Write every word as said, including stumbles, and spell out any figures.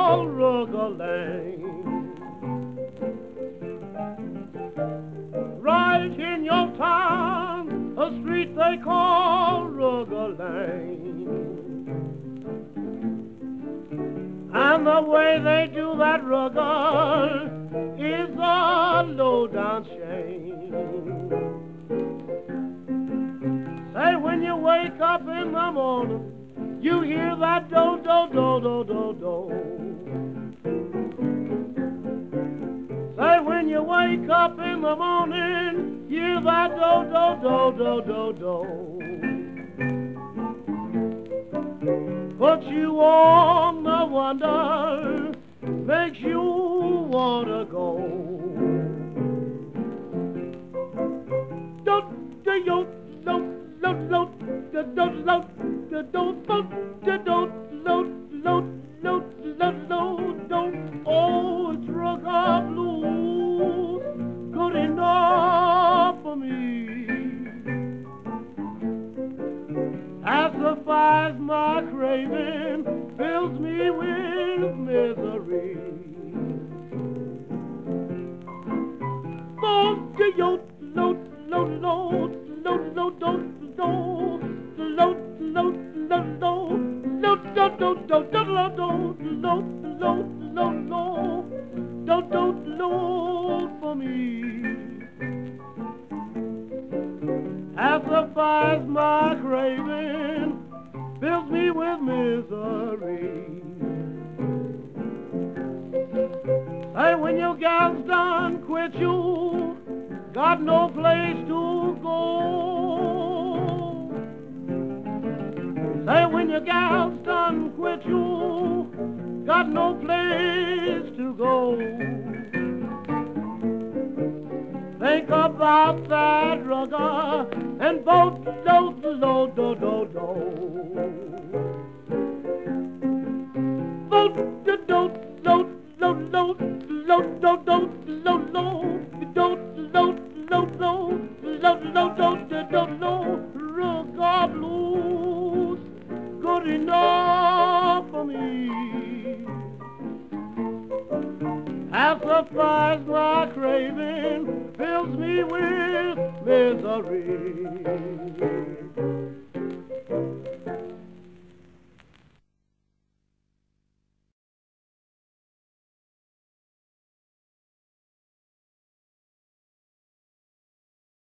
call Ruger Lane. Right in your town, a street they call Ruger Lane. And the way they do that Ruger is a low-down shame. Say when you wake up in the morning, you hear that do do do do do do. Say when you wake up in the morning, hear that do do do do do do. Puts you on the wonder, makes you wanna go. Do do yo lo lo lo do do lo do do do do do lo lo lo lo lo do. Oh, it's Ruger Blues, good enough for me. Pacifies my craving, fills me with misery. Oh, yo lo lo lo lo lo do do lo lo lo lo lo do do do do lo do lo lo lo lo do do lo for me. Pacifies my craving, fills me with misery. Hey, when your gal's done quit you, got no place to go. Say when your gal's done quit you, got no place to go. Think about that Ruger and vote do do do do do. Vote do do do do do do do do do do do do do do. Ruger Blues, good enough for me. Pacifies my craving, fills me with misery.